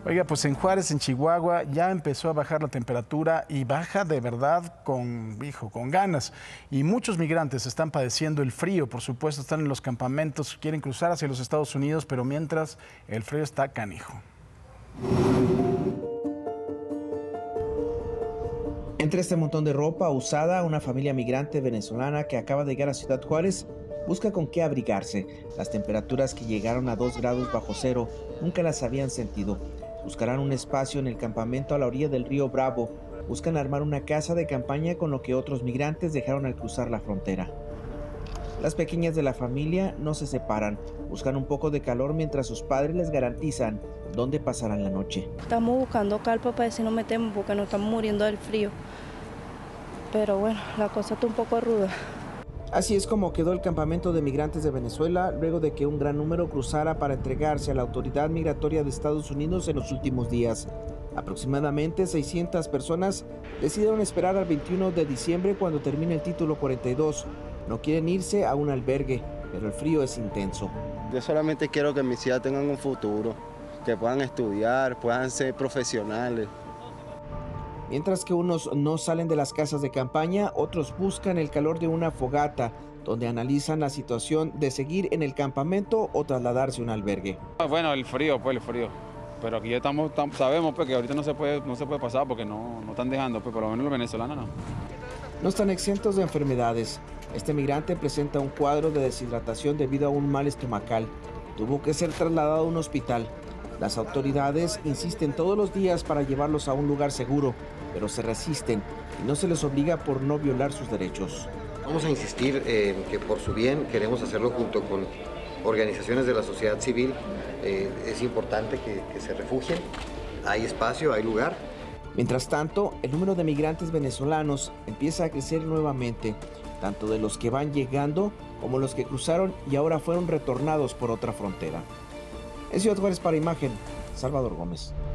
Oiga, pues en Juárez, en Chihuahua, ya empezó a bajar la temperatura y baja de verdad con ganas. Y muchos migrantes están padeciendo el frío, por supuesto, están en los campamentos, quieren cruzar hacia los Estados Unidos, pero mientras el frío está canijo. Entre este montón de ropa usada, una familia migrante venezolana que acaba de llegar a Ciudad Juárez busca con qué abrigarse. Las temperaturas que llegaron a 2 grados bajo cero nunca las habían sentido. Buscarán un espacio en el campamento a la orilla del río Bravo. Buscan armar una casa de campaña con lo que otros migrantes dejaron al cruzar la frontera. Las pequeñas de la familia no se separan. Buscan un poco de calor mientras sus padres les garantizan dónde pasarán la noche. Estamos buscando carpa para ver si nos metemos porque nos estamos muriendo del frío. Pero bueno, la cosa está un poco ruda. Así es como quedó el campamento de migrantes de Venezuela luego de que un gran número cruzara para entregarse a la autoridad migratoria de Estados Unidos en los últimos días. Aproximadamente 600 personas decidieron esperar al 21 de diciembre cuando termine el título 42. No quieren irse a un albergue, pero el frío es intenso. Yo solamente quiero que mis hijas tengan un futuro, que puedan estudiar, puedan ser profesionales. Mientras que unos no salen de las casas de campaña, otros buscan el calor de una fogata, donde analizan la situación de seguir en el campamento o trasladarse a un albergue. Bueno, el frío. Pero aquí ya sabemos que ahorita no se puede pasar porque no están dejando, por lo menos los venezolanos no. No están exentos de enfermedades. Este migrante presenta un cuadro de deshidratación debido a un mal estomacal. Tuvo que ser trasladado a un hospital. Las autoridades insisten todos los días para llevarlos a un lugar seguro, pero se resisten y no se les obliga por no violar sus derechos. Vamos a insistir en que por su bien queremos hacerlo junto con organizaciones de la sociedad civil. Es importante que se refugien, hay espacio, hay lugar. Mientras tanto, el número de migrantes venezolanos empieza a crecer nuevamente, tanto de los que van llegando como los que cruzaron y ahora fueron retornados por otra frontera. En Ciudad Juárez para Imagen, Salvador Gómez.